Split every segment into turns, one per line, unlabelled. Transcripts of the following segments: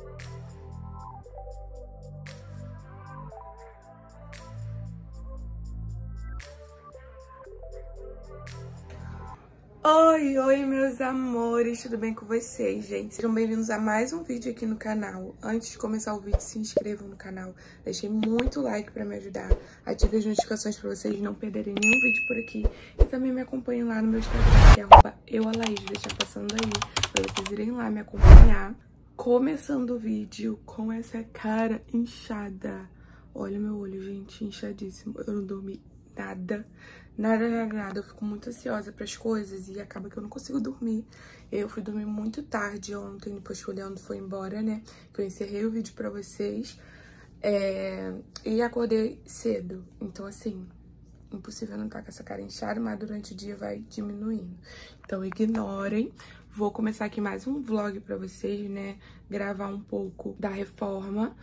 Oi, oi, meus amores, tudo bem com vocês, gente? Sejam bem-vindos a mais um vídeo aqui no canal. Antes de começar o vídeo, se inscrevam no canal, deixem muito like pra me ajudar, ative as notificações pra vocês não perderem nenhum vídeo por aqui e também me acompanhem lá no meu Instagram, que é @eualaís, vou deixar passando aí pra vocês irem lá me acompanhar. Começando o vídeo com essa cara inchada. Olha meu olho, gente, inchadíssimo. Eu não dormi nada. Nada. Eu fico muito ansiosa pras coisas e acaba que eu não consigo dormir. Eu fui dormir muito tarde ontem, depois que o Leandro foi embora, né? Que eu encerrei o vídeo pra vocês. E acordei cedo. Então, assim, impossível não estar com essa cara inchada, mas durante o dia vai diminuindo. Então, ignorem. Vou começar aqui mais um vlog pra vocês, né? Gravar um pouco da reforma.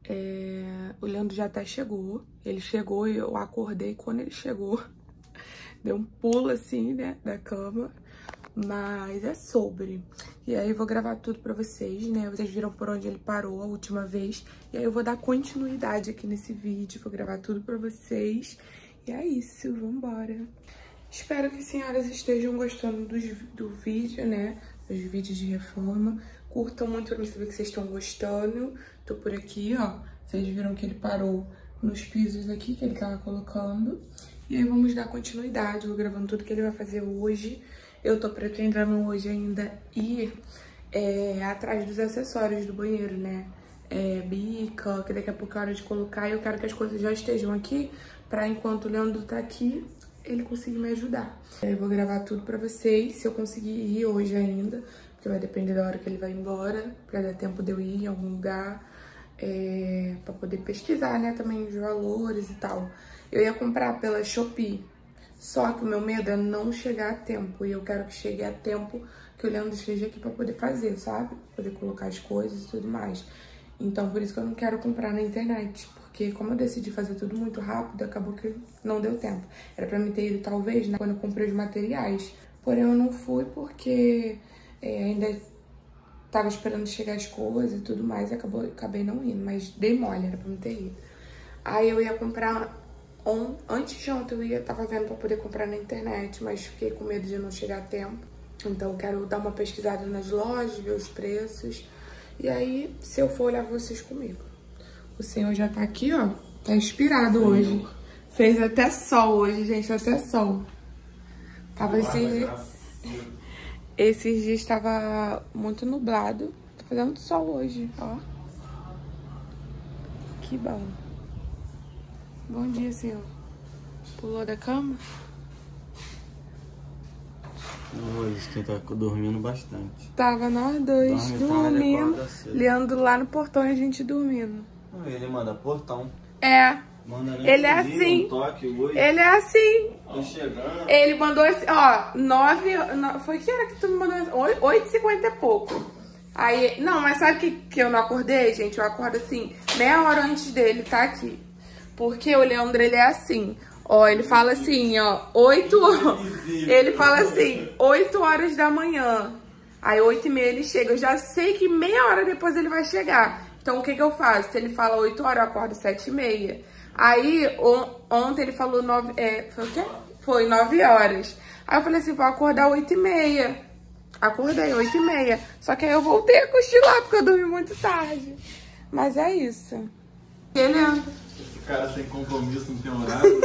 O Leandro já até chegou. Ele chegou e eu acordei quando ele chegou. Deu um pulo assim, né, da cama, mas é sobre. E aí eu vou gravar tudo pra vocês, né, vocês viram por onde ele parou a última vez. E aí eu vou dar continuidade aqui nesse vídeo, vou gravar tudo pra vocês. E é isso, vambora. Espero que as senhoras estejam gostando do vídeo, né, dos vídeos de reforma. Curtam muito pra mim saber que vocês estão gostando. Tô por aqui, ó, vocês viram que ele parou nos pisos aqui que ele tava colocando. E aí vamos dar continuidade, vou gravando tudo que ele vai fazer hoje. Eu tô pretendendo hoje ainda ir atrás dos acessórios do banheiro, né? Bica, que daqui a pouco é hora de colocar. E eu quero que as coisas já estejam aqui, pra enquanto o Leandro tá aqui, ele conseguir me ajudar. Eu vou gravar tudo pra vocês, se eu conseguir ir hoje ainda, porque vai depender da hora que ele vai embora, pra dar tempo de eu ir em algum lugar, pra poder pesquisar, né, também os valores e tal. Eu ia comprar pela Shopee, só que o meu medo é não chegar a tempo. E eu quero que chegue a tempo que o Leandro esteja aqui pra poder fazer, sabe? Poder colocar as coisas e tudo mais. Então, por isso que eu não quero comprar na internet. Porque como eu decidi fazer tudo muito rápido, acabou que não deu tempo. Era pra me ter ido, talvez, né, quando eu comprei os materiais. Porém, eu não fui porque ainda tava esperando chegar as coisas e tudo mais. E acabei não indo, mas dei mole, era pra me ter ido. Aí eu ia comprar... Antes de ontem eu tava vendo pra poder comprar na internet, mas fiquei com medo de não chegar a tempo. Então eu quero dar uma pesquisada nas lojas, ver os preços. E aí, se eu for olhar vocês comigo. O senhor já tá aqui, ó. Tá inspirado hoje. Fez até sol hoje, gente, até sol. Tava esses dias tava muito nublado. Tá fazendo sol hoje, ó. Que bom. Bom dia, senhor. Pulou da cama?
Hoje que tá dormindo bastante.
Tava nós dois dormindo. Leandro lá no portão e a gente dormindo.
Ele manda portão. Manda nem
ele é assim.
Um toque hoje.
Ele é assim.
Tô chegando.
Ele mandou assim, ó, 9... Foi que hora que tu me mandou? 8h50 e pouco. Aí, não, mas sabe que eu não acordei, gente? Eu acordo assim, meia hora antes dele tá aqui. Porque o Leandro, ele é assim, ó, ele fala assim, ó, 8 horas da manhã, aí 8h30 ele chega, eu já sei que meia hora depois ele vai chegar, então o que eu faço? Se ele fala 8 horas, eu acordo 7h30, aí ontem ele falou 9, foi o quê? Foi 9 horas, aí eu falei assim, vou acordar 8h30, acordei 8h30, só que aí eu voltei a cochilar porque eu dormi muito tarde, mas é isso. E ele anda.
O cara sem compromisso, não tem horário.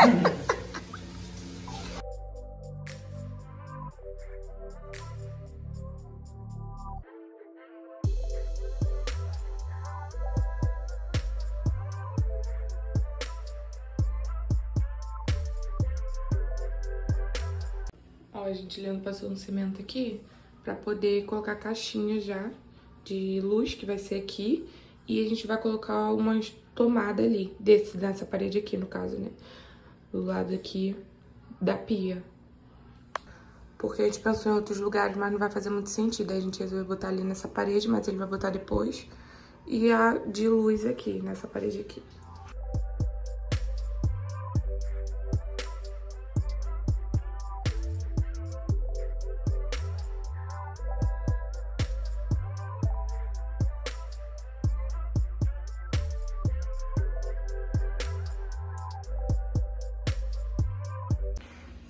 Ó, a gente, Leandro passou um cimento aqui pra poder colocar caixinha já de luz, que vai ser aqui. E a gente vai colocar umas tomadas ali, nessa parede aqui, no caso, né? Do lado aqui da pia. Porque a gente pensou em outros lugares, mas não vai fazer muito sentido. Aí a gente resolveu botar ali nessa parede, mas ele vai botar depois. E a de luz aqui, nessa parede aqui.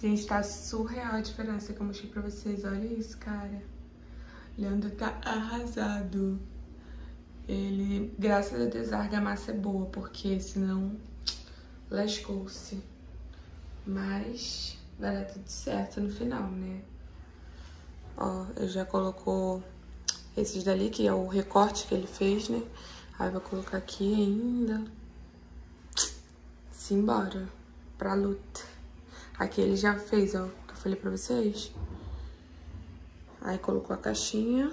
Gente, tá surreal a diferença que eu mostrei pra vocês. Olha isso, cara. Leandro tá arrasado. Ele, graças a Deus, a argamassa é boa, porque senão lascou-se. Mas vai dar tudo certo no final, né? Ó, ele já colocou esses dali, que é o recorte que ele fez, né? Aí vai colocar aqui ainda. Simbora pra luta. Aqui ele já fez, ó, que eu falei pra vocês. Aí colocou a caixinha.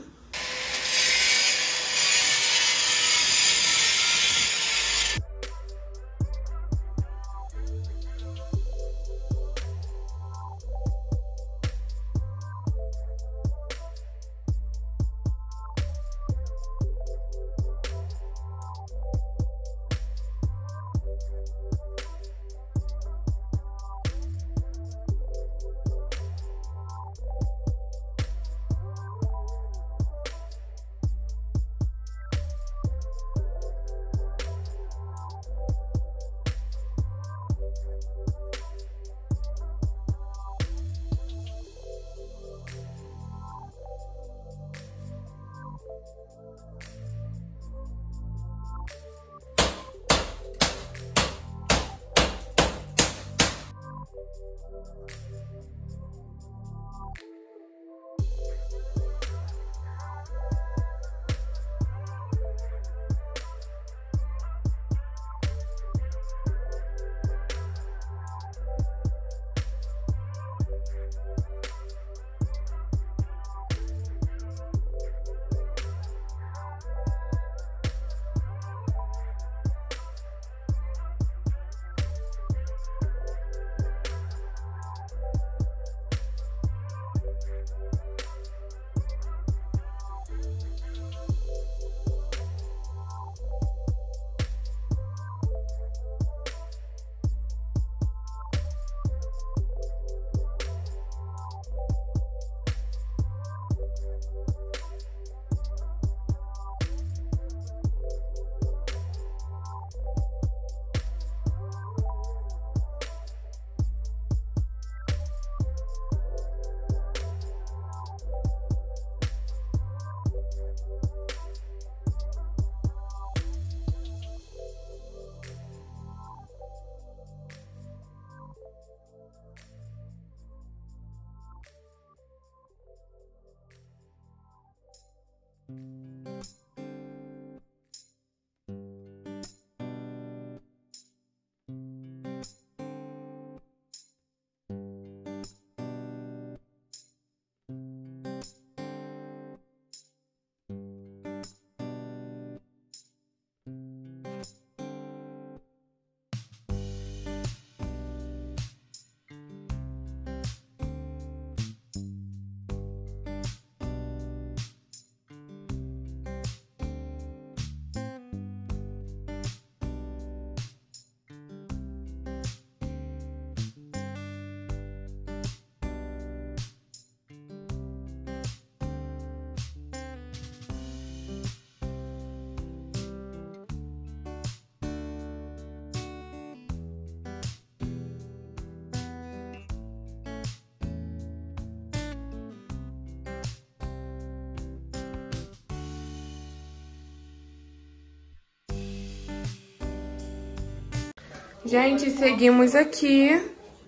Gente, seguimos aqui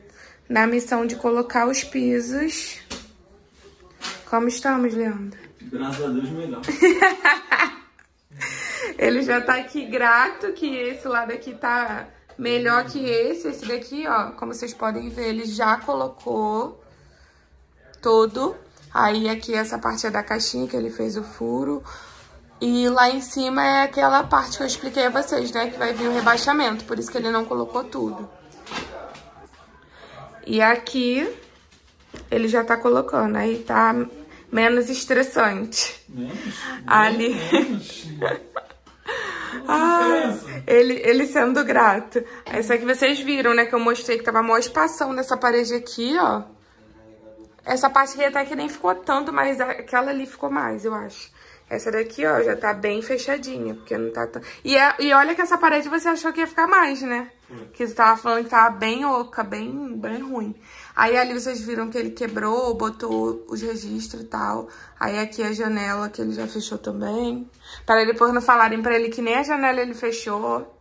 na missão de colocar os pisos. Como estamos, Leandro?
Graças a Deus, melhor.
Ele já tá aqui grato que esse lado aqui tá melhor que esse. Esse daqui, ó, como vocês podem ver, ele já colocou todo. Aí aqui essa parte é da caixinha que ele fez o furo. E lá em cima é aquela parte que eu expliquei a vocês, né? Que vai vir o rebaixamento, por isso que ele não colocou tudo. E aqui ele já tá colocando, aí tá menos estressante. Ali. Ele sendo grato. Essa aqui vocês viram, né? Que eu mostrei que tava maior espação nessa parede aqui, ó. Essa parte aqui até que nem ficou tanto, mas aquela ali ficou mais, eu acho. Essa daqui, ó, já tá bem fechadinha, porque não tá tão... E olha que essa parede você achou que ia ficar mais, né? Que você tava falando que tava bem oca, bem ruim. Aí ali vocês viram que ele quebrou, botou os registros e tal. Aí aqui a janela que ele já fechou também. Para depois não falarem pra ele que nem a janela ele fechou.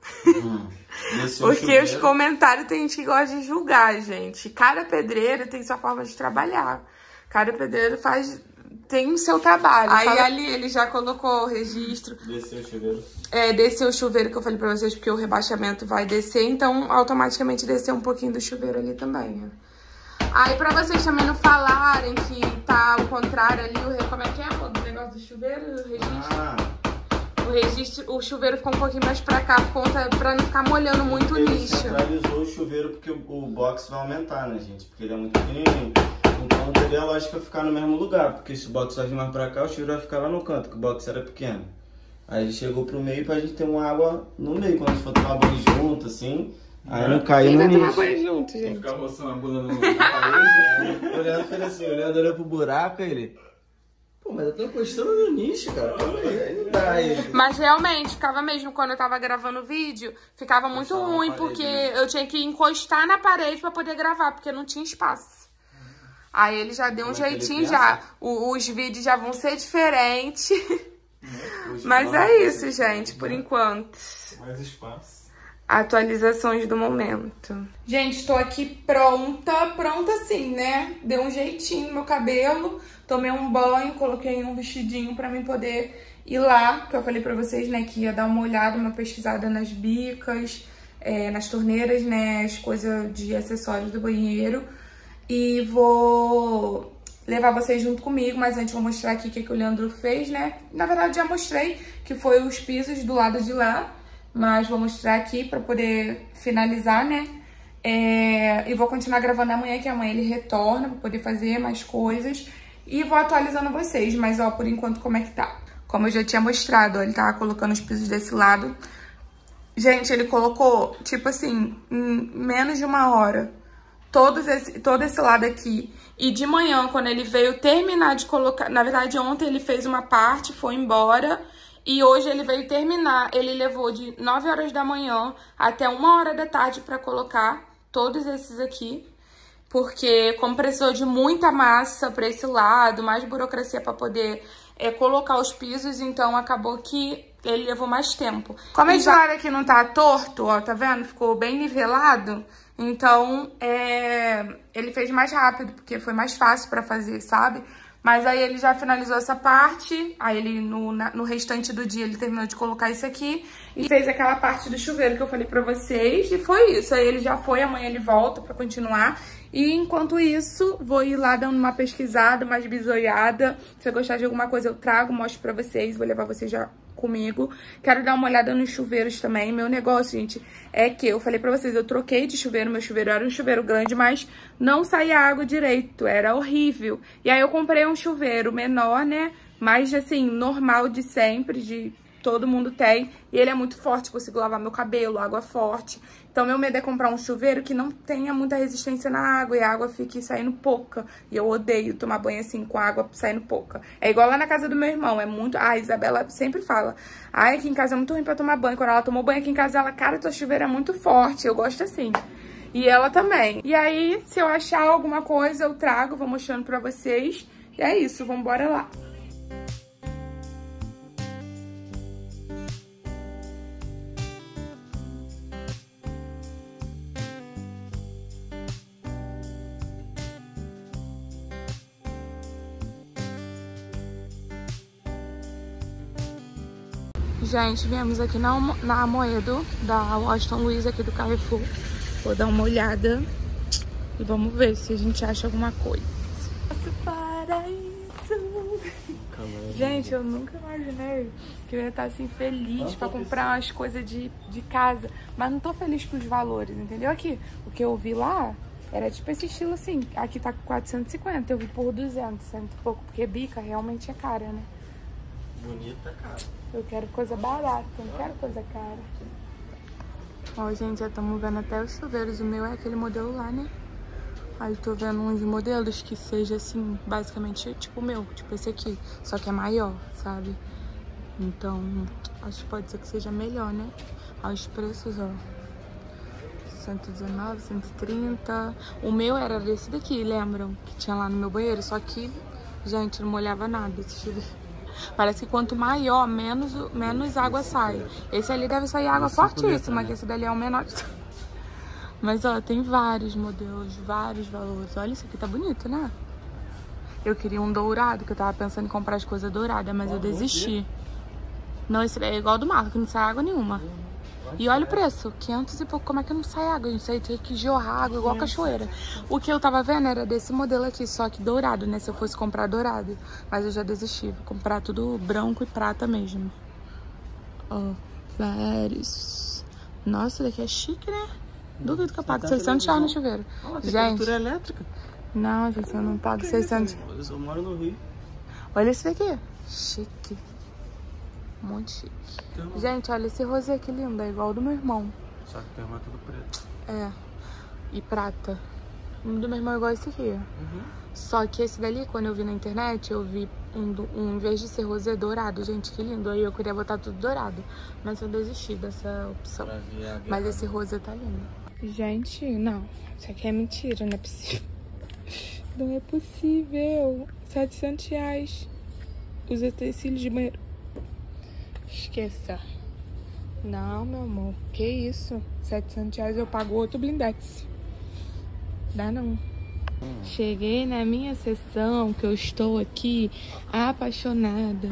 Porque os comentários tem gente que gosta de julgar, gente. Cada pedreiro tem sua forma de trabalhar. Cada pedreiro tem o seu trabalho. Aí ali ele já colocou o registro.
Desceu o chuveiro.
Desceu o chuveiro que eu falei pra vocês, porque o rebaixamento vai descer. Então, automaticamente desceu um pouquinho do chuveiro ali também, né? Aí, pra vocês também não falarem que tá ao contrário ali, como é que é, o negócio do chuveiro, o registro. O chuveiro ficou um pouquinho mais pra cá, por conta, pra não ficar molhando muito o nicho.
Ele centralizou o chuveiro porque o box vai aumentar, né, gente? Porque ele é muito pequenininho. Então teria a lógica ficar no mesmo lugar, porque se o box vai vir mais pra cá, o chuveiro vai ficar lá no canto, que o box era pequeno. Aí ele chegou pro meio pra gente ter uma água no meio, quando a gente for tomar banho junto, assim. Aí não caiu no nicho.
Banho junto, gente.
Ficar mostrando a bunda no parede. Olhando pra ele assim, olhando pro buraco, aí ele... Pô, mas eu tô encostando no nicho, cara. Aí não dá aí.
Mas realmente, ficava mesmo, quando eu tava gravando o vídeo, ficava muito ruim, porque eu tinha que encostar na parede pra poder gravar, porque não tinha espaço. Aí ele já deu um jeitinho já. Os vídeos já vão ser diferentes. Mas é isso, gente, por enquanto.
Mais espaço.
Atualizações do momento. Gente, tô aqui pronta assim, né? Deu um jeitinho no meu cabelo, tomei um banho, coloquei um vestidinho pra mim poder ir lá, que eu falei pra vocês, né, que ia dar uma olhada, uma pesquisada nas bicas, nas torneiras, né, as coisas de acessórios do banheiro. E vou levar vocês junto comigo, mas antes vou mostrar aqui o que o Leandro fez, né? Na verdade já mostrei, que foi os pisos do lado de lá. Mas vou mostrar aqui pra poder finalizar, né? E vou continuar gravando amanhã, que amanhã ele retorna pra poder fazer mais coisas. E vou atualizando vocês, mas ó, por enquanto como é que tá. Como eu já tinha mostrado, ó, ele tava colocando os pisos desse lado. Gente, ele colocou, tipo assim, em menos de uma hora, todo esse lado aqui. E de manhã, quando ele veio terminar de colocar... Na verdade, ontem ele fez uma parte, foi embora... E hoje ele veio terminar, ele levou de 9 horas da manhã até 1 hora da tarde pra colocar todos esses aqui. Porque como precisou de muita massa pra esse lado, mais burocracia pra poder colocar os pisos, então acabou que ele levou mais tempo. Como esse lado aqui não tá torto, ó, tá vendo? Ficou bem nivelado, então ele fez mais rápido, porque foi mais fácil pra fazer, sabe? Mas aí ele já finalizou essa parte, aí ele no restante do dia ele terminou de colocar isso aqui e fez aquela parte do chuveiro que eu falei pra vocês, e foi isso. Aí ele já foi, amanhã ele volta pra continuar. E enquanto isso, vou ir lá dando uma pesquisada, mais bisoiada. Se eu gostar de alguma coisa eu trago, mostro pra vocês, vou levar vocês já comigo. Quero dar uma olhada nos chuveiros também. Meu negócio, gente, é que eu falei pra vocês, eu troquei de chuveiro, meu chuveiro era um chuveiro grande, mas não saía água direito, era horrível. E aí eu comprei um chuveiro menor, né, mais assim, normal de sempre, de todo mundo tem, e ele é muito forte, consigo lavar meu cabelo, água forte. Então meu medo é comprar um chuveiro que não tenha muita resistência na água e a água fique saindo pouca. E eu odeio tomar banho assim com a água saindo pouca. É igual lá na casa do meu irmão, é muito... A Isabela sempre fala, ai, aqui em casa é muito ruim pra tomar banho. Quando ela tomou banho aqui em casa, ela, cara, tua chuveiro é muito forte, eu gosto assim. E ela também. E aí, se eu achar alguma coisa, eu trago, vou mostrando pra vocês. E é isso, vambora lá. Gente, viemos aqui na Amoedo, da Washington Luiz, aqui do Carrefour. Vou dar uma olhada e vamos ver se a gente acha alguma coisa. Nosso paraíso! Gente, eu nunca imaginei que eu ia estar assim feliz pra comprar umas coisas de casa. Mas não tô feliz com os valores, entendeu? Aqui, o que eu vi lá era tipo esse estilo assim. Aqui tá 450, eu vi por 200, cento e pouco. Porque bica realmente é cara, né?
Bonita, cara.
Eu quero coisa barata, não quero coisa cara. Ó, gente, já estamos vendo até os chuveiros. O meu é aquele modelo lá, né? Aí tô vendo uns modelos que seja assim, basicamente tipo o meu, tipo esse aqui. Só que é maior, sabe? Então, acho que pode ser que seja melhor, né? Olha os preços, ó. 119, 130. O meu era desse daqui, lembram? Que tinha lá no meu banheiro. Só que, gente, não molhava nada esse chuveiro. Parece que quanto maior, menos água sai. Esse ali deve sair água fortíssima, que esse dali é o menor. Mas, ó, tem vários modelos, vários valores. Olha, isso aqui tá bonito, né? Eu queria um dourado, que eu tava pensando em comprar as coisas douradas, mas eu desisti. Não, esse é igual ao do Marco, que não sai água nenhuma. E olha o preço, 500 e pouco. Como é que não sai água? Isso aí tem que jorrar água igual cachoeira. O que eu tava vendo era desse modelo aqui, só que dourado, né? Se eu fosse comprar dourado. Mas eu já desisti, vou comprar tudo branco e prata mesmo. Ó, vários. Nossa, daqui é chique, né? Duvido que eu pago 600 reais no chuveiro. Gente,
elétrica.
não, gente, eu não pago 600.
Eu só moro no Rio.
Olha esse daqui, chique. Muito chique. Gente, olha esse rosé que lindo, é igual ao do meu irmão.
Só que tem uma tudo preto.
É, e prata. O do meu irmão é igual esse aqui. Só que esse dali, quando eu vi na internet, eu vi em vez de ser rosé, dourado. Gente, que lindo. Aí eu queria botar tudo dourado. Mas eu desisti dessa opção. Mas esse rosé tá lindo. Gente, não. Isso aqui é mentira, não é possível. Não é possível. 700 reais. Os utensílios de banheiro. Esqueça. Não, meu amor. Que isso? 700 reais eu pago outro blindex. Dá não. Cheguei na minha sessão, que eu estou aqui apaixonada.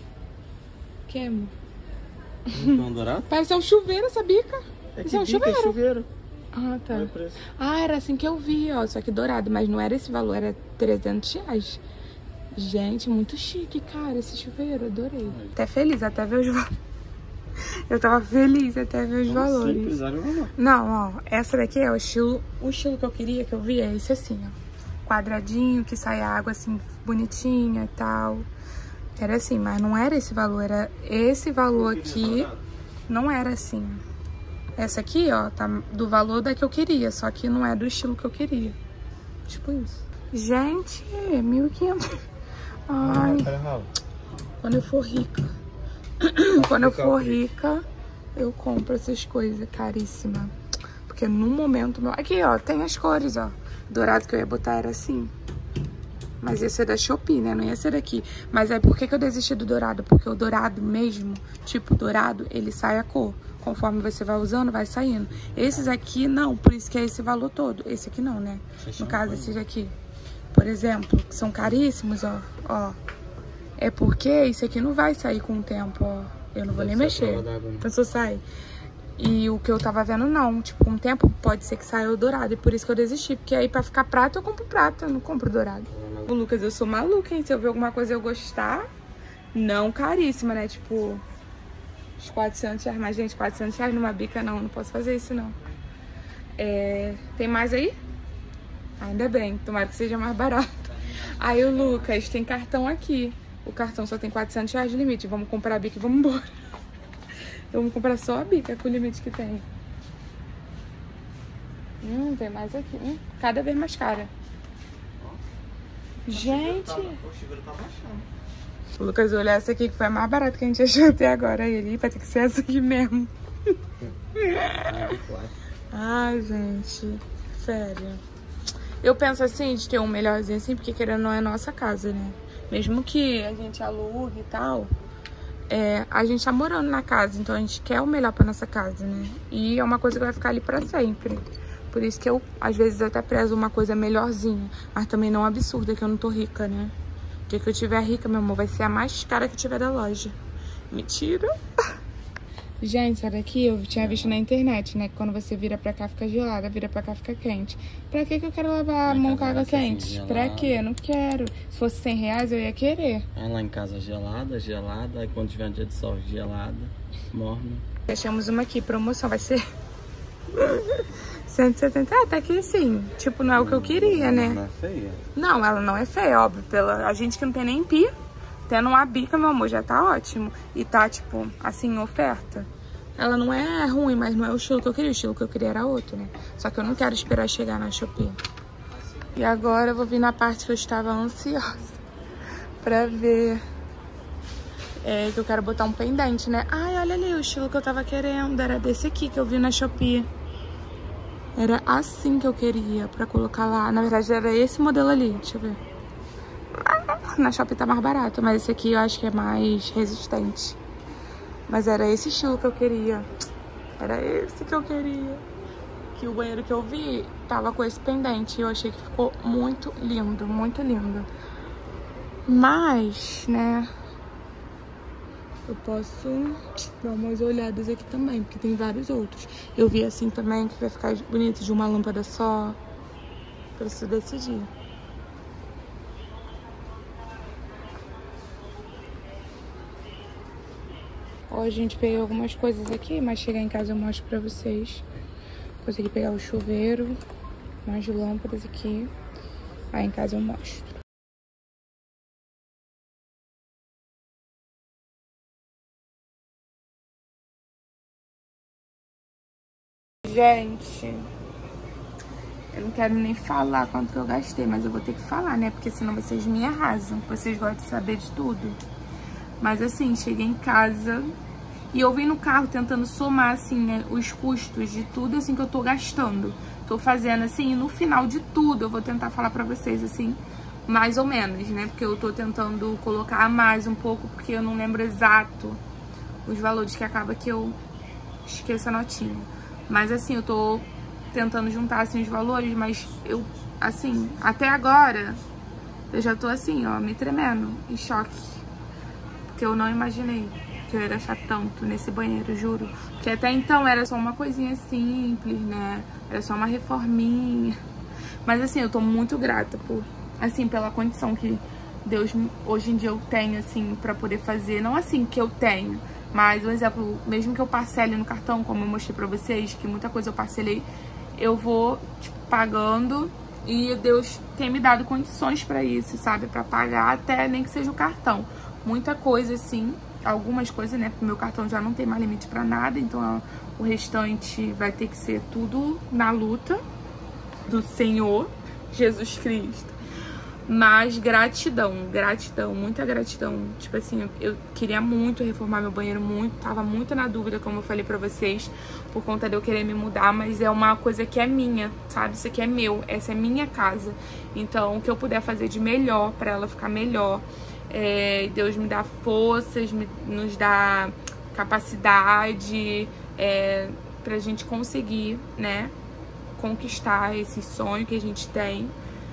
Que, amor?
Então, dourado?
Parece um chuveiro essa bica. Isso é um chuveiro.
É chuveiro.
Ah, tá. Ah, era assim que eu vi, ó. Só que dourado, mas não era esse valor, era 300 reais. Gente, muito chique, cara, esse chuveiro, adorei. Até feliz, até ver os valores. Eu tava feliz até ver os valores. Não, ó, essa daqui é o estilo que eu queria, que eu vi, é esse assim, ó. Quadradinho, que sai água assim, bonitinha e tal. Era assim, mas não era esse valor, era esse valor aqui, não era assim. Essa aqui, ó, tá do valor da que eu queria, só que não é do estilo que eu queria. Tipo isso. Gente, 1.500. Ai, quando eu for rica. Quando eu for rica, eu compro essas coisas caríssimas. Porque no momento... Aqui, ó, tem as cores, ó. Dourado que eu ia botar era assim. Mas ia ser da Shopee, né? Não ia ser daqui. Mas aí, por que eu desisti do dourado? Porque o dourado mesmo, tipo dourado, ele sai a cor. Conforme você vai usando, vai saindo. Esses aqui, não. Por isso que é esse valor todo. Esse aqui não, né? No caso, esses aqui. Por exemplo, que são caríssimos, ó. Ó. É porque isso aqui não vai sair com o tempo, ó. Eu não vou nem mexer. Pensou, sai. E o que eu tava vendo, não. Tipo, com o tempo pode ser que saia o dourado. E por isso que eu desisti. Porque aí pra ficar prata, eu compro prata. Eu não compro dourado. O Lucas, eu sou maluca, hein? Se eu ver alguma coisa eu gostar, não caríssima, né? Tipo, uns 400 reais. Mas, gente, 400 reais numa bica, não. Não posso fazer isso, não. Tem mais aí? Ainda bem. Tomara que seja mais barato. Aí o Lucas, tem cartão aqui. O cartão só tem 400 reais de limite. Vamos comprar a bica e vamos embora. Vamos comprar só a bica com o limite que tem. Tem mais aqui. Cada vez mais cara. Gente. O Lucas olhou essa aqui que foi a mais barata que a gente achou até agora. Ele vai ter que ser essa aqui mesmo. Ai, gente. Sério. Eu penso assim, de ter um melhorzinho assim, porque querendo não é nossa casa, né? Mesmo que a gente alugue e tal, a gente tá morando na casa, então a gente quer o melhor pra nossa casa, né? E é uma coisa que vai ficar ali pra sempre. Por isso que eu, às vezes, até prezo uma coisa melhorzinha, mas também não absurda, que eu não tô rica, né? O dia que eu tiver rica, meu amor, vai ser a mais cara que tiver da loja. Mentira! Gente, essa daqui eu tinha visto na internet, né? Que quando você vira pra cá fica gelada, vira pra cá fica quente. Pra que eu quero lavar a mão com água quente? Pra quê? Eu não quero. Se fosse 100 reais eu ia querer.
Lá em casa gelada. Aí quando tiver um dia de sol, gelada, morna.
Deixamos uma aqui, promoção, vai ser 170. Até que sim, tipo, não é o que eu queria, né?
Não é feia?
Não, ela não é feia, óbvio. A gente que não tem nem pia, tendo uma bica, meu amor, já tá ótimo. E tá, tipo, assim, em oferta. Ela não é ruim, mas não é o estilo que eu queria. O estilo que eu queria era outro, né? Só que eu não quero esperar chegar na Shopee. E agora eu vou vir na parte que eu estava ansiosa pra ver que eu quero botar um pendente, né? Ai, olha ali o estilo que eu tava querendo. Era desse aqui que eu vi na Shopee. Era assim que eu queria pra colocar lá. Na verdade, era esse modelo ali. Deixa eu ver. Na Shopee tá mais barato, mas esse aqui eu acho que é mais resistente. Mas era esse estilo que eu queria. Era esse que eu queria. Que o banheiro que eu vi tava com esse pendente. E eu achei que ficou muito lindo, muito lindo. Mas, né... eu posso dar umas olhadas aqui também, porque tem vários outros. Eu vi assim também, que vai ficar bonito de uma lâmpada só. Preciso decidir. Ó, a gente peguei algumas coisas aqui, mas chegar em casa eu mostro pra vocês. Consegui pegar o chuveiro, mais lâmpadas aqui. Aí em casa eu mostro. Gente, eu não quero nem falar quanto que eu gastei, mas eu vou ter que falar, né? Porque senão vocês me arrasam. Vocês gostam de saber de tudo. Mas assim, cheguei em casa e eu vim no carro tentando somar, assim, né, os custos de tudo, assim, que eu tô gastando. Tô fazendo, assim, e no final de tudo eu vou tentar falar pra vocês, assim, mais ou menos, né? Porque eu tô tentando colocar mais um pouco, porque eu não lembro exato os valores, que acaba que eu esqueço a notinha. Mas assim, eu tô tentando juntar assim os valores, mas eu, assim, até agora, eu já tô assim, ó, me tremendo, em choque. Porque eu não imaginei que eu ia gastar tanto nesse banheiro, juro. Porque até então era só uma coisinha simples, né? Era só uma reforminha. Mas assim, eu tô muito grata por, assim, pela condição que Deus hoje em dia eu tenho, assim, pra poder fazer. Não assim que eu tenho, mas, um exemplo, mesmo que eu parcele no cartão, como eu mostrei pra vocês, que muita coisa eu parcelei, eu vou, tipo, pagando, e Deus tem me dado condições pra isso, sabe? Pra pagar até nem que seja o cartão. Muita coisa, assim, algumas coisas, né? Porque meu cartão já não tem mais limite pra nada, então o restante vai ter que ser tudo na luta do Senhor Jesus Cristo. Mas gratidão, gratidão, muita gratidão. Tipo assim, eu queria muito reformar meu banheiro, tava muito na dúvida, como eu falei pra vocês, por conta de eu querer me mudar, mas é uma coisa que é minha, sabe? Isso aqui é meu, essa é minha casa. Então, o que eu puder fazer de melhor pra ela ficar melhor, Deus me dá forças, nos dá capacidade, pra gente conseguir, né, conquistar esse sonho que a gente tem.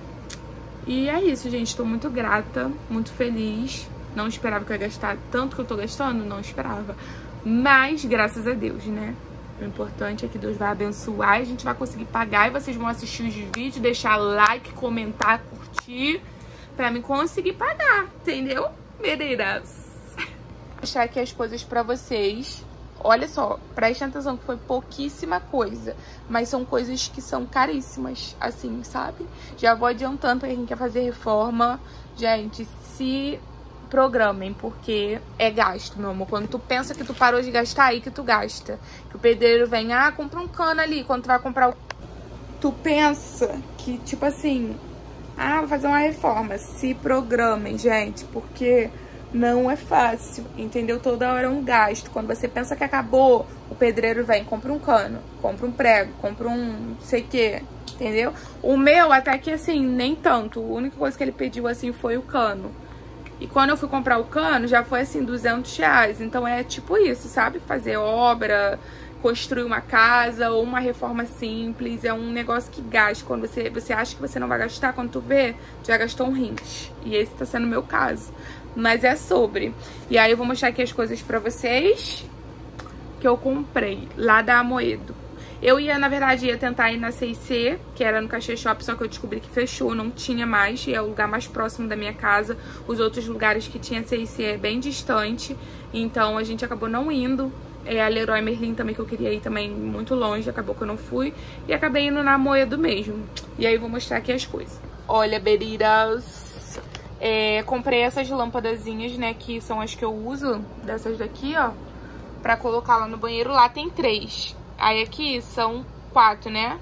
E é isso, gente. Tô muito grata, muito feliz. Não esperava que eu ia gastar tanto que eu tô gastando, não esperava. Mas, graças a Deus, né? O importante é que Deus vai abençoar e a gente vai conseguir pagar. E vocês vão assistir os vídeos, deixar like, comentar, curtir, pra me conseguir pagar, entendeu? Meninas. Vou deixar aqui as coisas pra vocês. Olha só, prestem atenção que foi pouquíssima coisa, mas são coisas que são caríssimas, assim, sabe? Já vou adiantando pra quem quer fazer reforma. Gente, se programem, porque é gasto, meu amor. Quando tu pensa que tu parou de gastar, aí que tu gasta. Que o pedreiro vem, compra um cano ali, quando tu vai comprar o... Tu pensa que, tipo assim, vou fazer uma reforma. Se programem, gente, porque... não é fácil, entendeu? Toda hora é um gasto. Quando você pensa que acabou, o pedreiro vem, compra um cano, compra um prego, compra um não sei o que, entendeu? O meu até que assim, nem tanto. A única coisa que ele pediu assim foi o cano. E quando eu fui comprar o cano, já foi assim, R$200. Então é tipo isso, sabe? Fazer obra, construir uma casa ou uma reforma simples. É um negócio que gasta. Quando você acha que você não vai gastar, quando tu vê, já gastou um rins. E esse tá sendo o meu caso. Mas é sobre. E aí eu vou mostrar aqui as coisas pra vocês que eu comprei lá da Amoedo. Eu na verdade, ia tentar ir na C&C, que era no Cachê Shop, só que eu descobri que fechou, não tinha mais. E é o lugar mais próximo da minha casa. Os outros lugares que tinha C&C é bem distante. Então a gente acabou não indo. A Leroy Merlin também, que eu queria ir também muito longe, acabou que eu não fui. E acabei indo na Amoedo mesmo. E aí eu vou mostrar aqui as coisas. Olha, beriras. Comprei essas lâmpadazinhas, né, que são as que eu uso, dessas daqui, ó, pra colocar lá no banheiro. Lá tem 3. Aí aqui são 4, né?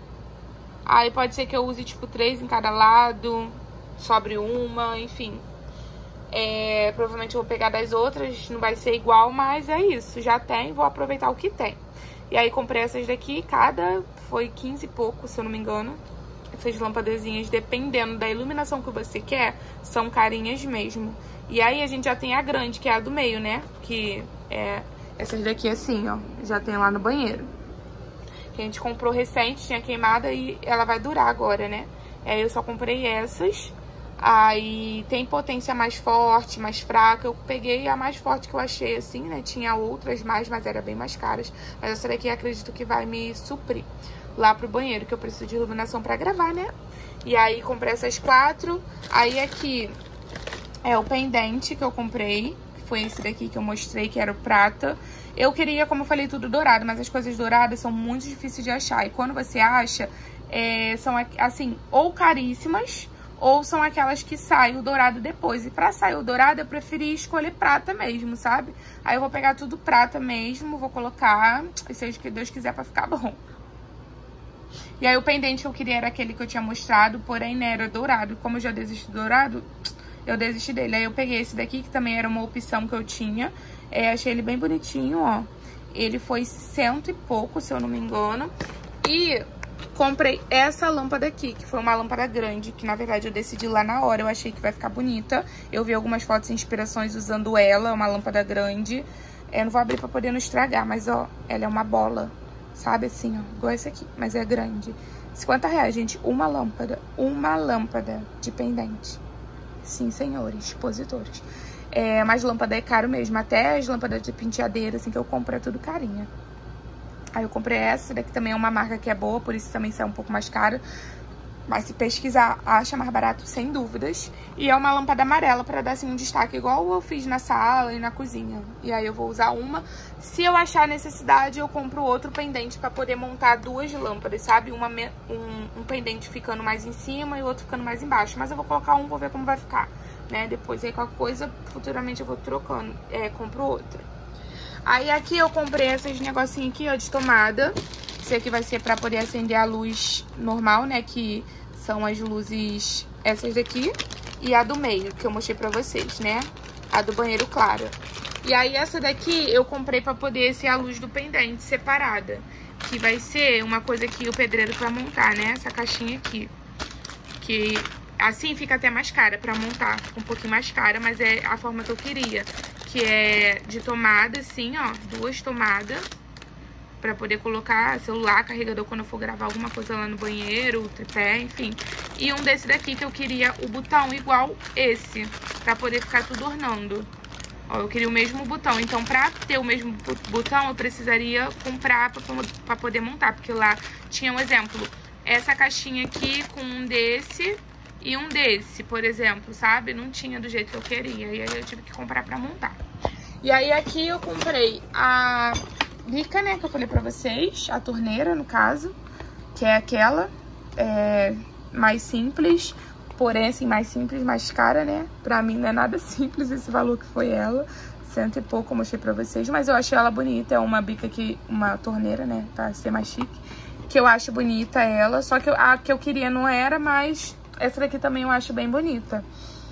Aí pode ser que eu use, tipo, 3 em cada lado, sobre uma, enfim. Provavelmente eu vou pegar das outras, não vai ser igual, mas é isso. Já tem, vou aproveitar o que tem. E aí comprei essas daqui, cada foi 15 e pouco, se eu não me engano. Essas lâmpadazinhas, dependendo da iluminação que você quer, são carinhas mesmo. E aí a gente já tem a grande, que é a do meio, né? Que é essas daqui assim, ó, já tem lá no banheiro. Que a gente comprou recente, tinha queimada e ela vai durar agora, né? Aí eu só comprei essas. Aí tem potência mais forte, mais fraca. Eu peguei a mais forte que eu achei, assim, né? Tinha outras mais, mas era bem mais caras. Mas essa daqui acredito que vai me suprir lá pro banheiro, que eu preciso de iluminação pra gravar, né? E aí comprei essas 4. Aí aqui é o pendente que eu comprei, que foi esse daqui que eu mostrei, que era o prata. Eu queria, como eu falei, tudo dourado, mas as coisas douradas são muito difíceis de achar. E quando você acha, são, assim, ou caríssimas, ou são aquelas que saem o dourado depois. E pra sair o dourado, eu preferi escolher prata mesmo, sabe? Aí eu vou pegar tudo prata mesmo, vou colocar, e seja o que Deus quiser pra ficar bom. E aí o pendente que eu queria era aquele que eu tinha mostrado, porém, né, era dourado. Como eu já desisti do dourado, eu desisti dele. Aí eu peguei esse daqui, que também era uma opção que eu tinha. Achei ele bem bonitinho, ó. Ele foi 100 e pouco, se eu não me engano. E comprei essa lâmpada aqui, que foi uma lâmpada grande, que na verdade eu decidi lá na hora, eu achei que vai ficar bonita. Eu vi algumas fotos e inspirações usando ela, uma lâmpada grande. Eu não vou abrir pra poder não estragar, mas ó, ela é uma bola, sabe assim, ó, igual essa aqui, mas é grande. R$50, gente, uma lâmpada de pendente. Sim, senhores, expositores. Mas lâmpada é caro mesmo, até as lâmpadas de penteadeira, assim, que eu compro é tudo carinha. Aí eu comprei essa, daqui também é uma marca que é boa, por isso também sai um pouco mais cara. Mas se pesquisar, acha mais barato, sem dúvidas. E é uma lâmpada amarela pra dar, assim, um destaque, igual eu fiz na sala e na cozinha. E aí eu vou usar uma. Se eu achar necessidade, eu compro outro pendente pra poder montar 2 lâmpadas, sabe? Um pendente ficando mais em cima e o outro ficando mais embaixo. Mas eu vou colocar um, vou ver como vai ficar, né? Depois aí qualquer coisa, futuramente eu vou trocando, compro outra. Aí aqui eu comprei esses negocinhos aqui, ó, de tomada. Esse aqui vai ser pra poder acender a luz normal, né? Que são as luzes, essas daqui. E a do meio, que eu mostrei pra vocês, né? A do banheiro clara. E aí essa daqui eu comprei pra poder ser a luz do pendente separada. Que vai ser uma coisa que o pedreiro vai montar, né? Essa caixinha aqui. Que assim fica até mais cara pra montar. Fica um pouquinho mais cara, mas é a forma que eu queria. Que é de tomada, assim, ó. 2 tomadas. Pra poder colocar celular, carregador quando eu for gravar alguma coisa lá no banheiro, tripé, enfim. E um desse daqui que eu queria o botão igual esse, pra poder ficar tudo ornando. Ó, eu queria o mesmo botão. Então, pra ter o mesmo botão, eu precisaria comprar pra poder montar. Porque lá tinha um exemplo. Essa caixinha aqui com um desse e um desse, por exemplo, sabe? Não tinha do jeito que eu queria. E aí eu tive que comprar pra montar. E aí aqui eu comprei a bica, né, que eu falei pra vocês, a torneira, no caso, que é aquela, mais simples, porém, assim, mais simples, mais cara, né, pra mim não é nada simples esse valor que foi ela, 100 e pouco eu mostrei pra vocês, mas eu achei ela bonita, é uma bica que, uma torneira, né, pra ser mais chique, que eu acho bonita ela, só que a que eu queria não era, mas essa daqui também eu acho bem bonita.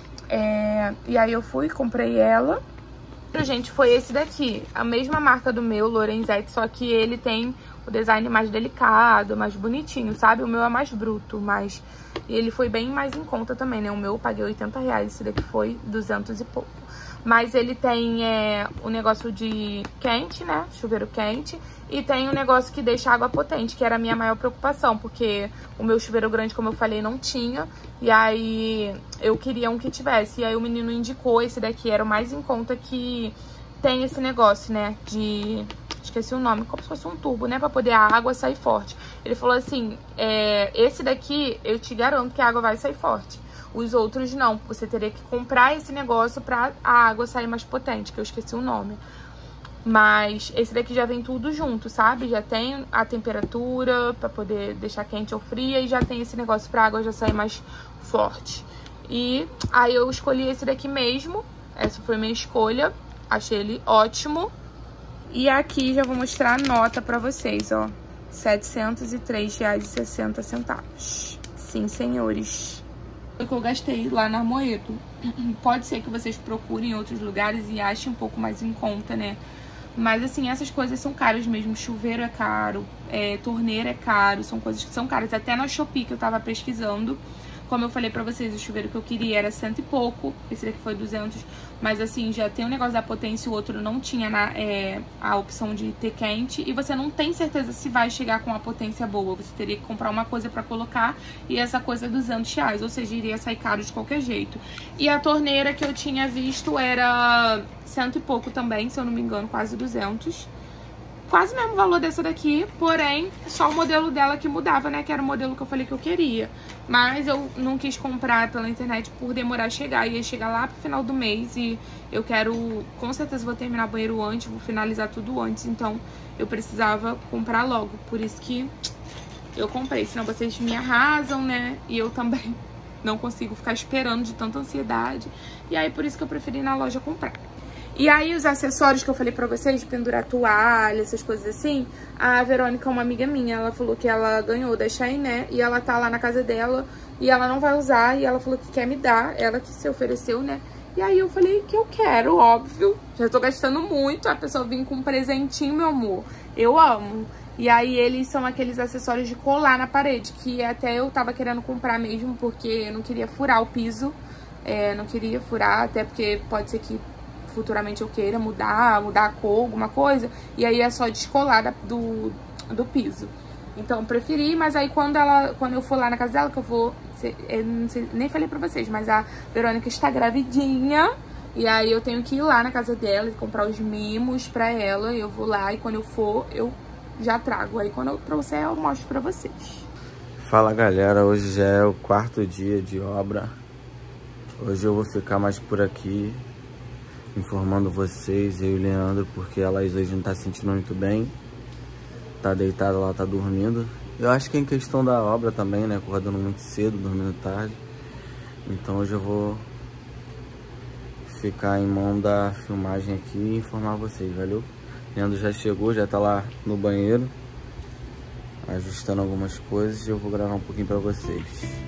E aí eu fui, comprei ela. Gente, foi esse daqui, a mesma marca do meu, Lorenzetti, só que ele tem o design mais delicado, mais bonitinho, sabe? O meu é mais bruto, mas ele foi bem mais em conta também, né? O meu eu paguei R$80, esse daqui foi 200 e pouco. Mas ele tem o negócio de quente, né? Chuveiro quente. E tem um negócio que deixa água potente, que era a minha maior preocupação, porque o meu chuveiro grande, como eu falei, não tinha. E aí eu queria um que tivesse. E aí o menino indicou esse daqui, era o mais em conta, que tem esse negócio, né? De... esqueci o nome, como se fosse um tubo, né? Pra poder a água sair forte. Ele falou assim, esse daqui eu te garanto que a água vai sair forte. Os outros não, você teria que comprar esse negócio pra a água sair mais potente, que eu esqueci o nome. Mas esse daqui já vem tudo junto, sabe? Já tem a temperatura pra poder deixar quente ou fria e já tem esse negócio pra água já sair mais forte. E aí eu escolhi esse daqui mesmo, essa foi minha escolha, achei ele ótimo. E aqui já vou mostrar a nota pra vocês, ó, R$703,60. Sim, senhores. que eu gastei lá na Armoedo. Pode ser que vocês procurem em outros lugares e achem um pouco mais em conta, né? Mas assim, essas coisas são caras mesmo. Chuveiro é caro, torneira é caro, são coisas que são caras. Até na Shopee que eu tava pesquisando, como eu falei pra vocês, o chuveiro que eu queria era 100 e pouco, esse daqui foi 200. Mas assim, já tem um negócio da potência, o outro não tinha a opção de ter quente. E você não tem certeza se vai chegar com uma potência boa. Você teria que comprar uma coisa pra colocar e essa coisa é R$200. Ou seja, iria sair caro de qualquer jeito. E a torneira que eu tinha visto era 100 e pouco também, se eu não me engano, quase 200. Quase o mesmo valor dessa daqui, porém, só o modelo dela que mudava, né? Que era o modelo que eu falei que eu queria. Mas eu não quis comprar pela internet por demorar a chegar. Ia chegar lá pro final do mês e eu quero... Com certeza vou terminar o banheiro antes, vou finalizar tudo antes. Então, eu precisava comprar logo. Por isso que eu comprei. Senão vocês me arrasam, né? E eu também não consigo ficar esperando de tanta ansiedade. E aí, por isso que eu preferi ir na loja comprar. E aí, os acessórios que eu falei pra vocês, de pendurar toalha, essas coisas assim, a Verônica é uma amiga minha, ela falou que ela ganhou da Shein, né? E ela tá lá na casa dela e ela não vai usar, e ela falou que quer me dar, ela que se ofereceu, né? E aí eu falei que eu quero, óbvio, já tô gastando muito, a pessoa vem com um presentinho, meu amor, eu amo. E aí eles são aqueles acessórios de colar na parede, que até eu tava querendo comprar mesmo, porque eu não queria furar o piso, não queria furar, até porque pode ser que futuramente eu queira mudar a cor, alguma coisa, e aí é só descolar do piso. Então, preferi, mas aí quando eu for lá na casa dela, que eu vou... Eu não sei, nem falei pra vocês, mas a Verônica está gravidinha, e aí eu tenho que ir lá na casa dela e comprar os mimos pra ela, eu vou lá e quando eu for, eu já trago. Aí quando eu trouxer, eu mostro pra vocês.
Fala, galera, hoje já é o 4º dia de obra. Hoje eu vou ficar mais por aqui, informando vocês, eu e o Leandro, porque a Laís hoje não tá se sentindo muito bem. Tá deitada lá, tá dormindo. Eu acho que é em questão da obra também, né? Acordando muito cedo, dormindo tarde. Então hoje eu vou ficar em mão da filmagem aqui e informar vocês, valeu? Leandro já chegou, já tá lá no banheiro, ajustando algumas coisas e eu vou gravar um pouquinho pra vocês.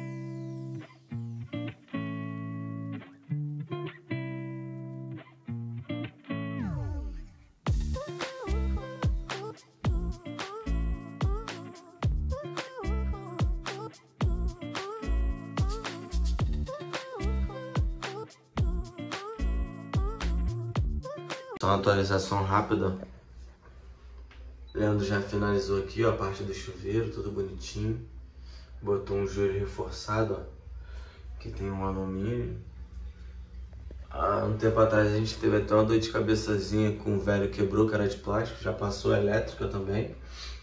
Só uma atualização rápida. Leandro já finalizou aqui, ó, a parte do chuveiro, tudo bonitinho. Botou um joelho reforçado, ó, que tem um alumínio. Há um tempo atrás a gente teve até uma dor de cabeçazinha com o velho quebrou, que era de plástico. Já passou a elétrica também.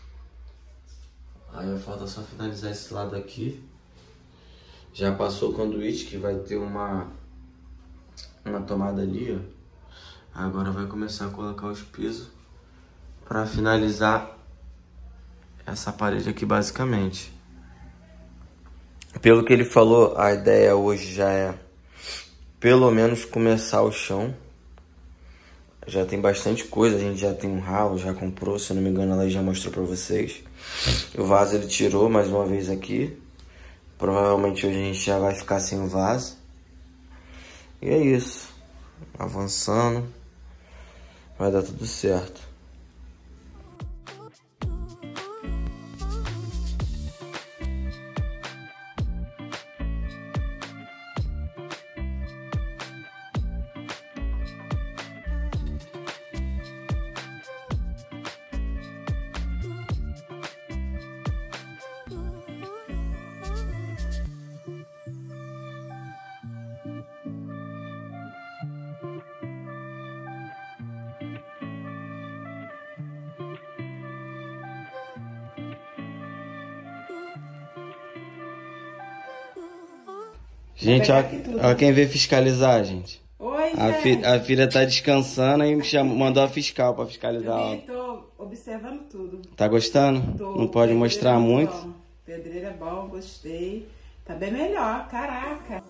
Aí falta só finalizar esse lado aqui. Já passou o conduíte, que vai ter uma tomada ali, ó. Agora vai começar a colocar os pisos para finalizar essa parede aqui basicamente. Pelo que ele falou, a ideia hoje já é pelo menos começar o chão. Já tem bastante coisa, a gente já tem um ralo, já comprou, se eu não me engano ela já mostrou para vocês. O vaso ele tirou mais uma vez aqui. Provavelmente hoje a gente já vai ficar sem o vaso. E é isso. Avançando. Vai dar tudo certo. Gente, ó quem veio fiscalizar, gente.
Oi, gente.
A filha tá descansando e mandou a fiscal pra fiscalizar.
Eu tô observando tudo.
Tá gostando?
Tô.
Não pode mostrar muito?
Bom. Pedreiro é bom, gostei. Tá bem melhor, caraca.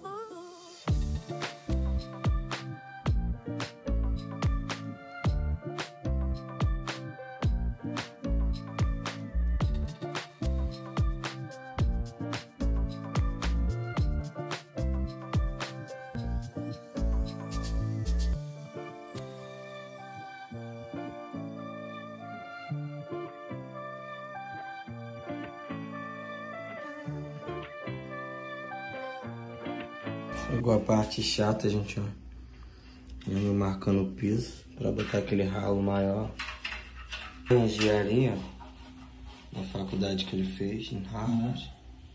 Chegou a parte chata, gente, ó. Eu marcando o piso pra botar aquele ralo maior. Engenharia da faculdade que ele fez em Harvard.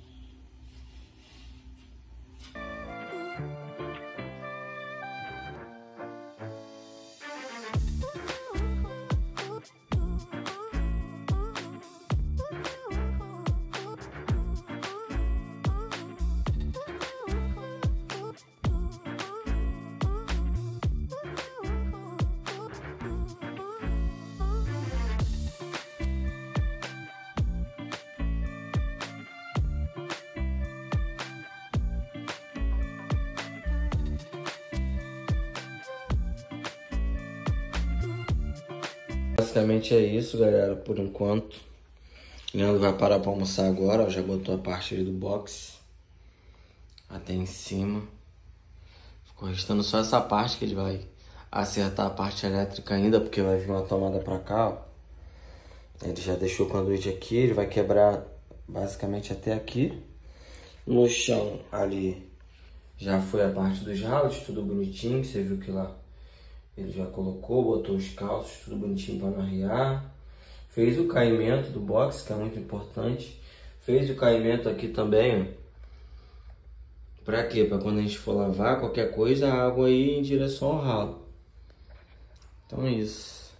Basicamente é isso, galera, por enquanto. Leandro vai parar pra almoçar agora, ó, já botou a parte ali do box até em cima. Ficou restando só essa parte que ele vai acertar a parte elétrica ainda, porque vai vir uma tomada pra cá, ó. Ele já deixou o conduíte aqui, ele vai quebrar basicamente até aqui. No chão ali já foi a parte dos ralos, tudo bonitinho, você viu que lá ele já colocou, botou os calços, tudo bonitinho para não arriar. Fez o caimento do box, que é muito importante. Fez o caimento aqui também, ó. Pra quê? Pra quando a gente for lavar qualquer coisa, a água ir em direção ao ralo. Então é isso.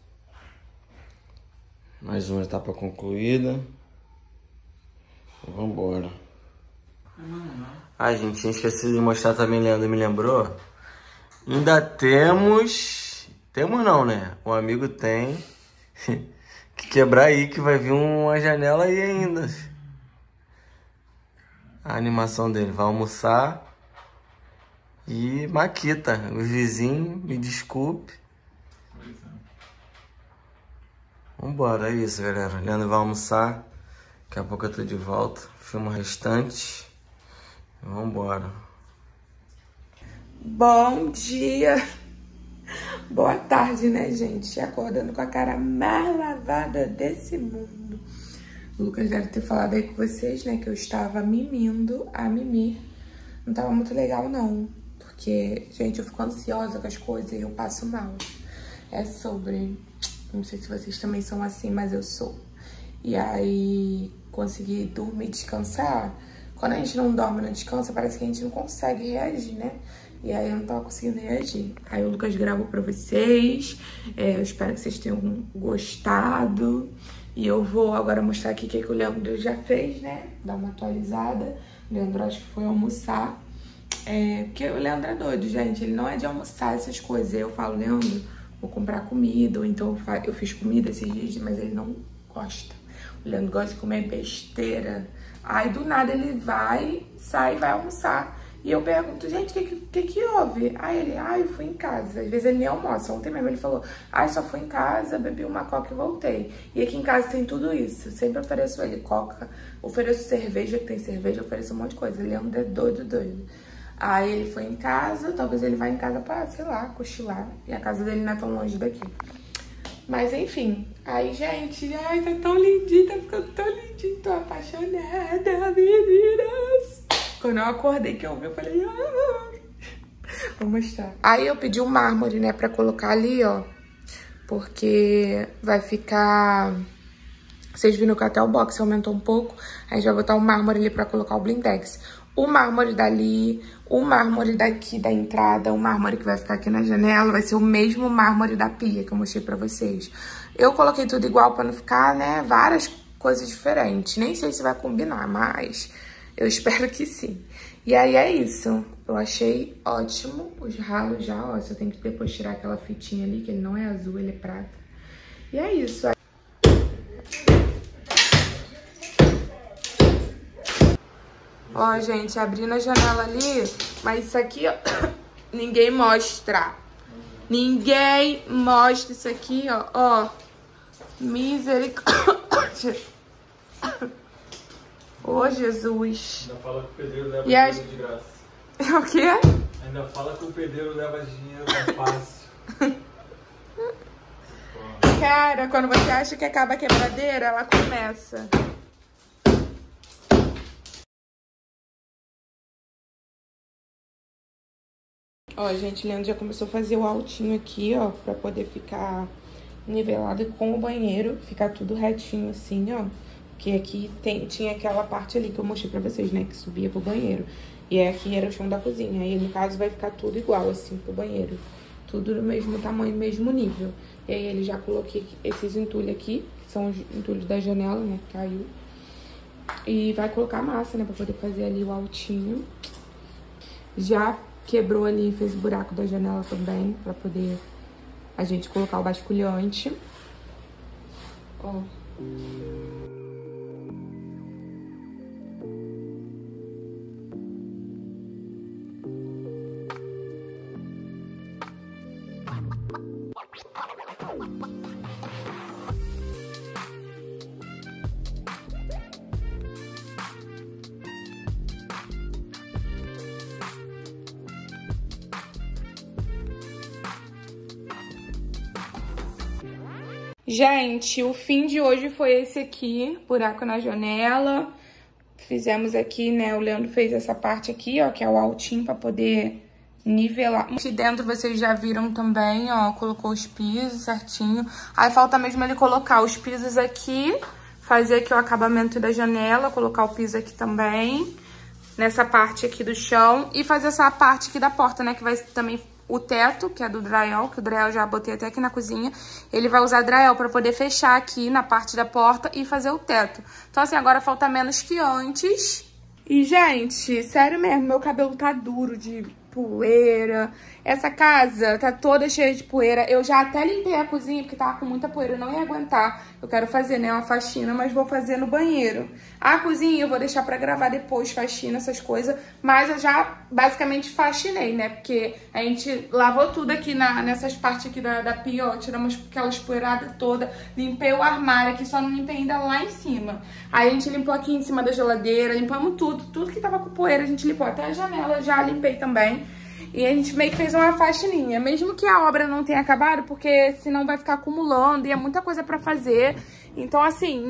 Mais uma etapa concluída. Vamos embora. Ah, gente, tinha esquecido de mostrar também, Leandro me lembrou. Ainda temos não, né? Um amigo tem que quebrar aí, que vai vir uma janela aí ainda. A animação dele, vai almoçar e maquita. Os vizinhos, me desculpe. Vambora, é isso, galera. Leandro vai almoçar. Daqui a pouco eu tô de volta. Filma o restante. Vambora.
Bom dia. Boa tarde, né, gente? Acordando com a cara mais lavada desse mundo. O Lucas deve ter falado aí com vocês, né, que eu estava mimindo a Mimi. Não tava muito legal, não. Porque, gente, eu fico ansiosa com as coisas e eu passo mal. É sobre... Não sei se vocês também são assim, mas eu sou. E aí, consegui dormir e descansar. Quando a gente não dorme e não descansa, parece que a gente não consegue reagir, né? E aí eu não tava conseguindo reagir. Aí o Lucas gravou pra vocês. Eu espero que vocês tenham gostado. E eu vou agora mostrar aqui o que o Leandro já fez, né? Dar uma atualizada. O Leandro acho que foi almoçar. Porque o Leandro é doido, gente. Ele não é de almoçar essas coisas. Eu falo, Leandro, vou comprar comida. Ou então eu fiz comida esses dias, mas ele não gosta. O Leandro gosta de comer besteira. Aí do nada ele sai e vai almoçar. E eu pergunto, gente, o que houve? Aí ele, eu fui em casa. Às vezes ele nem almoça. Ontem mesmo ele falou, só fui em casa, bebi uma coca e voltei. E aqui em casa tem tudo isso. Sempre ofereço ele coca, ofereço cerveja, que tem cerveja, ofereço um monte de coisa. Ele é doido. Aí ele foi em casa, talvez ele vá em casa pra, sei lá, cochilar. E a casa dele não é tão longe daqui. Mas enfim, aí, gente, tá tão lindinho, tá ficando tão lindinho. Tô apaixonada, meninas. Quando eu acordei que eu vi, eu falei, vou mostrar. Aí eu pedi um mármore, né, pra colocar ali, ó. Porque vai ficar... Vocês viram que até o box aumentou um pouco. A gente vai botar um mármore ali pra colocar o blindex. O mármore dali, o mármore daqui da entrada, o mármore que vai ficar aqui na janela, vai ser o mesmo mármore da pia que eu mostrei pra vocês. Eu coloquei tudo igual pra não ficar, né, várias coisas diferentes. Nem sei se vai combinar, mas... eu espero que sim. E aí é isso. Eu achei ótimo os ralos já, ó. Só tem que depois tirar aquela fitinha ali, que ele não é azul, ele é prata. E é isso. Ó, gente, abrindo a janela ali. Mas isso aqui, ó, ninguém mostra. Ninguém mostra isso aqui, ó. Misericórdia. Ô, Jesus.
Ainda fala que o pedreiro leva dinheiro de graça.
O quê?
Ainda fala que o pedreiro leva dinheiro mais fácil.
Cara, quando você acha que acaba a quebradeira, ela começa. Ó, gente, Leandro já começou a fazer o altinho aqui, ó, pra poder ficar nivelado com o banheiro, ficar tudo retinho assim, ó. Porque aqui tinha aquela parte ali que eu mostrei pra vocês, né, que subia pro banheiro. E aqui era o chão da cozinha. Aí, no caso, vai ficar tudo igual, assim, pro banheiro. Tudo do mesmo tamanho, mesmo nível. E aí, ele já coloquei esses entulhos aqui, que são os entulhos da janela, né, que caiu. E vai colocar massa, né, pra poder fazer ali o altinho. Já quebrou ali, fez o buraco da janela também, pra poder a gente colocar o basculhante. Ó. Gente, o fim de hoje foi esse aqui, buraco na janela. Fizemos aqui, né, o Leandro fez essa parte aqui, ó, que é o altinho pra poder nivelar. Aqui dentro vocês já viram também, ó, colocou os pisos certinho. Aí falta mesmo ele colocar os pisos aqui, fazer aqui o acabamento da janela, colocar o piso aqui também, nessa parte aqui do chão. E fazer essa parte aqui da porta, né, que vai também... O teto, que é do drywall, que o drywall já botei até aqui na cozinha, ele vai usar drywall pra poder fechar aqui na parte da porta e fazer o teto. Então, assim, agora falta menos que antes. E, gente, sério mesmo, meu cabelo tá duro de poeira. Essa casa tá toda cheia de poeira. Eu já até limpei a cozinha, porque tava com muita poeira, eu não ia aguentar. Eu quero fazer, né, uma faxina, mas vou fazer no banheiro. A cozinha eu vou deixar pra gravar depois, faxina, essas coisas. Mas eu já basicamente faxinei, né, porque a gente lavou tudo aqui nessas partes aqui da pia, ó. Tiramos aquelas poeiradas toda. Limpei o armário aqui, só não limpei ainda lá em cima. Aí a gente limpou aqui em cima da geladeira, limpamos tudo. Tudo que tava com poeira a gente limpou, até a janela já limpei também. E a gente meio que fez uma faxininha, mesmo que a obra não tenha acabado, porque senão vai ficar acumulando e é muita coisa pra fazer. Então, assim,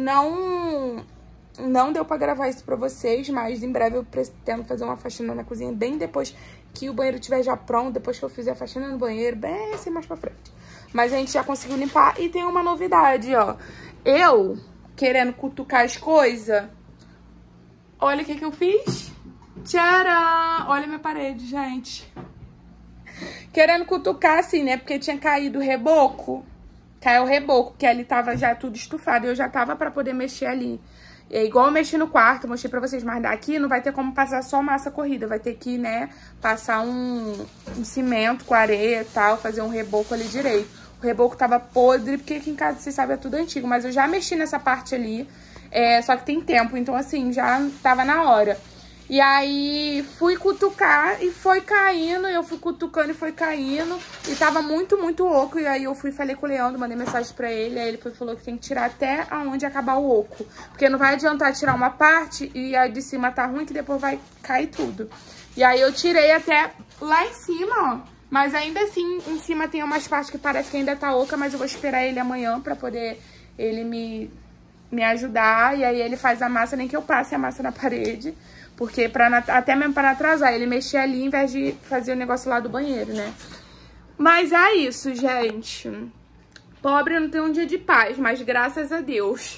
não deu pra gravar isso pra vocês, mas em breve eu pretendo fazer uma faxina na cozinha bem depois que o banheiro estiver já pronto, depois que eu fizer a faxina no banheiro, bem assim mais pra frente. Mas a gente já conseguiu limpar e tem uma novidade, ó. Eu, querendo cutucar as coisas, olha o que eu fiz. Tcharam! Olha minha parede, gente. Querendo cutucar assim, né? Porque tinha caído o reboco. Caiu o reboco, que ali tava já tudo estufado. Eu já tava pra poder mexer ali. É igual eu mexi no quarto, mostrei pra vocês. Mas daqui não vai ter como passar só massa corrida. Vai ter que, né, passar um cimento com areia e tal. Fazer um reboco ali direito. O reboco tava podre, porque aqui em casa, vocês sabem, é tudo antigo. Mas eu já mexi nessa parte ali. Só que tem tempo, então assim, já tava na hora. E aí fui cutucar e foi caindo, eu fui cutucando e foi caindo. E tava muito, muito oco. E aí eu fui, falei com o Leandro, mandei mensagem pra ele. Aí ele falou que tem que tirar até aonde acabar o oco. Porque não vai adiantar tirar uma parte e a de cima tá ruim, que depois vai cair tudo. E aí eu tirei até lá em cima, ó. Mas ainda assim, em cima tem umas partes que parece que ainda tá oca. Mas eu vou esperar ele amanhã pra poder ele me ajudar. E aí ele faz a massa, nem que eu passe a massa na parede. Porque até mesmo para não atrasar, ele mexer ali em vez de fazer o negócio lá do banheiro, né? Mas é isso, gente. Pobre não tem um dia de paz, mas graças a Deus.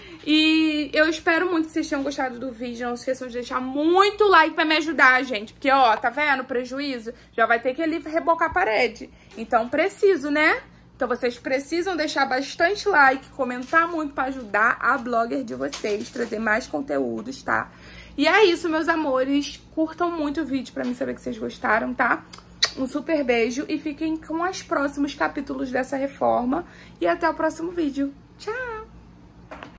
E eu espero muito que vocês tenham gostado do vídeo. Não se esqueçam de deixar muito like pra me ajudar, gente. Porque, ó, tá vendo o prejuízo? Já vai ter que ele rebocar a parede. Então, preciso, né? Então, vocês precisam deixar bastante like, comentar muito pra ajudar a blogger de vocês, trazer mais conteúdos, tá? E é isso, meus amores. Curtam muito o vídeo pra mim saber que vocês gostaram, tá? Um super beijo e fiquem com os próximos capítulos dessa reforma. E até o próximo vídeo. Tchau!